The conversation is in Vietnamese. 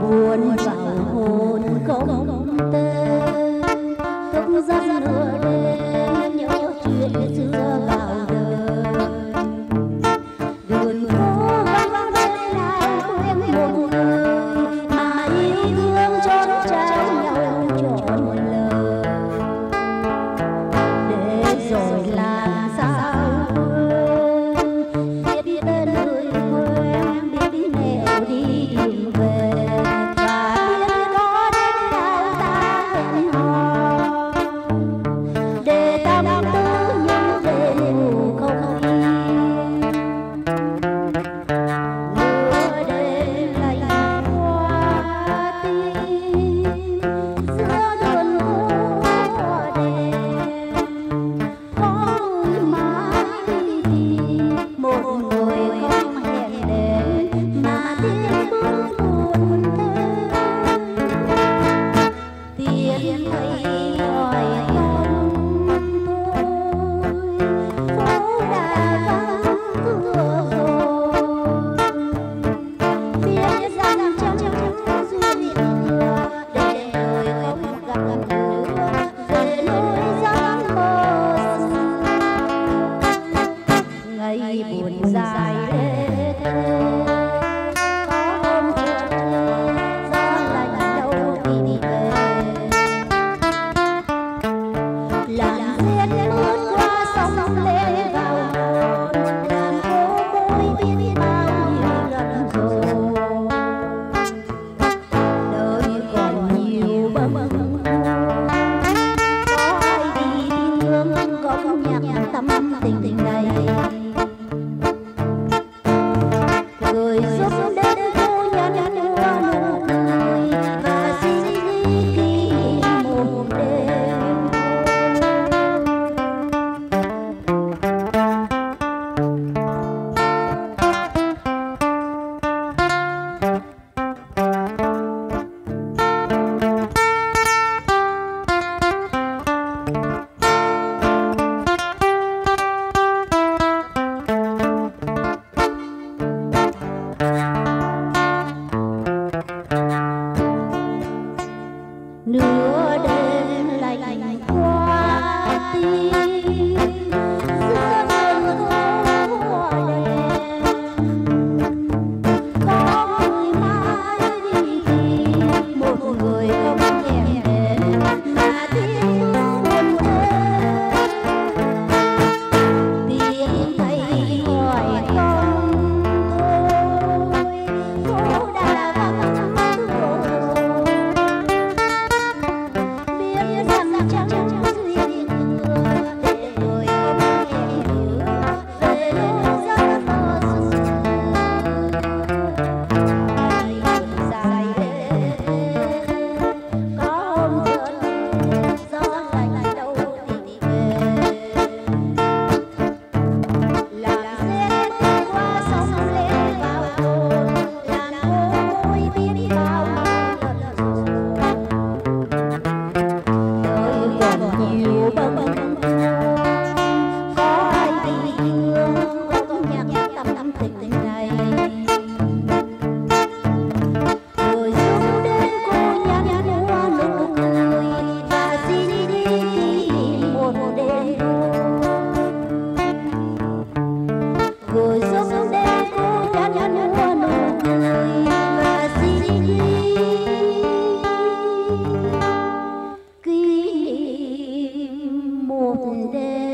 buồn vào hồn không tên, thức giấc nửa đêm nhớ chuyện xưa vào đời. Đường phố vắng bên nào quên một người mà yêu thương chốn trao nhau trọn một lời. Để rồi làm sao quên, biết tên người quen, biết nẻo đi tìm về. Buồn dài lê có hôm gió lạnh đâu đi về, làn duyên bước qua sông lên vào hồn, làm cô môi biết bao nhiêu lần rồi. Đời còn nhiều bâng khuâng, có ai đi thương có nhạc tâm tình này. Người giúp đến cô nhân mua nụ cười và xin đi kỷ niệm một đêm. Nửa đêm lạnh qua tim, giữa đường hoa đèn, có người mãi đi tìm một người không nhẹ đến mà tiếng buồn thêm. Tiếng thầy hỏi con tôi, phố đã vắng rồi. Người giúp đến cô nhân mua nụ cười và xin đi kỷ niệm một đêm.